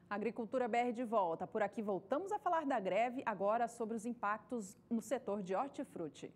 Agricultura BR de volta. Por aqui voltamos a falar da greve, agora sobre os impactos no setor de hortifruti.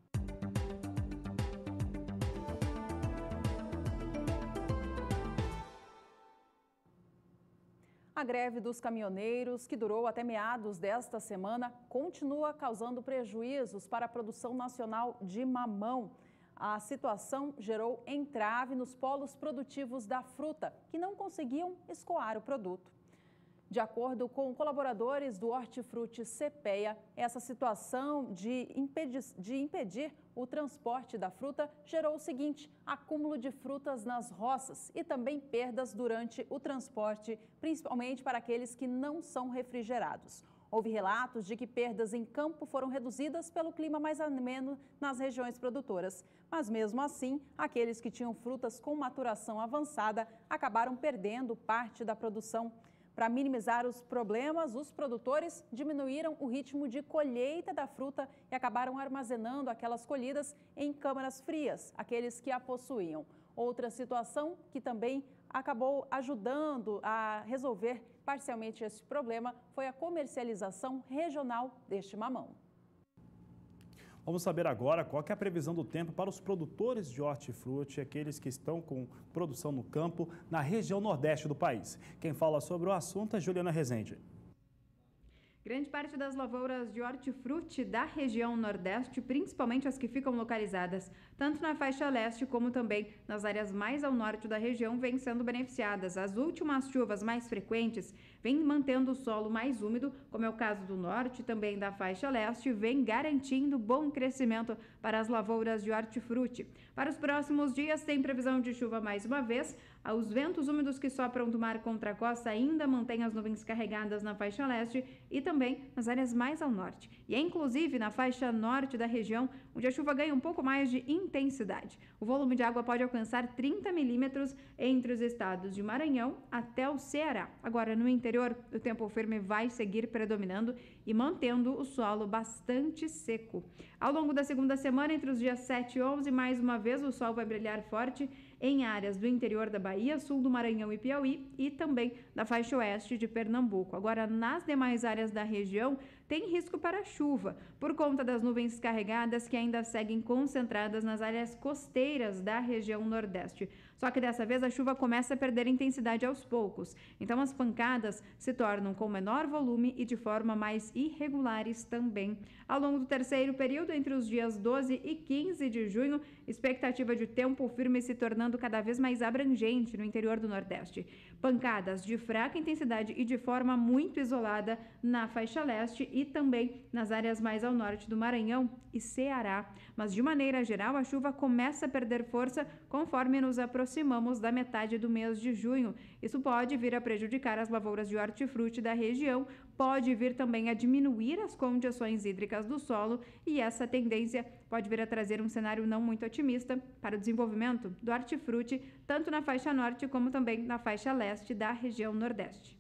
A greve dos caminhoneiros, que durou até meados desta semana, continua causando prejuízos para a produção nacional de mamão. A situação gerou entrave nos polos produtivos da fruta, que não conseguiam escoar o produto. De acordo com colaboradores do Hortifruti CPEA, essa situação de impedir o transporte da fruta gerou o seguinte: acúmulo de frutas nas roças e também perdas durante o transporte, principalmente para aqueles que não são refrigerados. Houve relatos de que perdas em campo foram reduzidas pelo clima mais ameno nas regiões produtoras. Mas mesmo assim, aqueles que tinham frutas com maturação avançada acabaram perdendo parte da produção. Para minimizar os problemas, os produtores diminuíram o ritmo de colheita da fruta e acabaram armazenando aquelas colhidas em câmaras frias, aqueles que a possuíam. Outra situação que também acabou ajudando a resolver parcialmente esse problema foi a comercialização regional deste mamão. Vamos saber agora qual que é a previsão do tempo para os produtores de hortifruti, aqueles que estão com produção no campo na região nordeste do país. Quem fala sobre o assunto é Juliana Rezende. Grande parte das lavouras de hortifruti da região nordeste, principalmente as que ficam localizadas tanto na faixa leste como também nas áreas mais ao norte da região, vêm sendo beneficiadas. As últimas chuvas mais frequentes vêm mantendo o solo mais úmido, como é o caso do norte e também da faixa leste, vem garantindo bom crescimento para as lavouras de hortifruti. Para os próximos dias tem previsão de chuva mais uma vez. Os ventos úmidos que sopram do mar contra a costa ainda mantêm as nuvens carregadas na faixa leste e também nas áreas mais ao norte. E é inclusive na faixa norte da região, onde a chuva ganha um pouco mais de intensidade. O volume de água pode alcançar 30 milímetros entre os estados de Maranhão até o Ceará. Agora, no interior, o tempo firme vai seguir predominando e mantendo o solo bastante seco. Ao longo da segunda semana, entre os dias 7 e 11, mais uma vez o sol vai brilhar forte em áreas do interior da Bahia, sul do Maranhão e Piauí e também da faixa oeste de Pernambuco. Agora, nas demais áreas da região, tem risco para chuva, por conta das nuvens carregadas que ainda seguem concentradas nas áreas costeiras da região nordeste. Só que dessa vez a chuva começa a perder intensidade aos poucos, então as pancadas se tornam com menor volume e de forma mais irregulares também. Ao longo do terceiro período, entre os dias 12 e 15 de junho, expectativa de tempo firme se tornando cada vez mais abrangente no interior do Nordeste. Pancadas de fraca intensidade e de forma muito isolada na faixa leste e também nas áreas mais ao norte do Maranhão e Ceará. Mas de maneira geral, a chuva começa a perder força conforme nos aproximamos da metade do mês de junho. Isso pode vir a prejudicar as lavouras de hortifruti da região, pode vir também a diminuir as condições hídricas do solo e essa tendência pode vir a trazer um cenário não muito otimista para o desenvolvimento do hortifruti, tanto na faixa norte como também na faixa leste da região nordeste.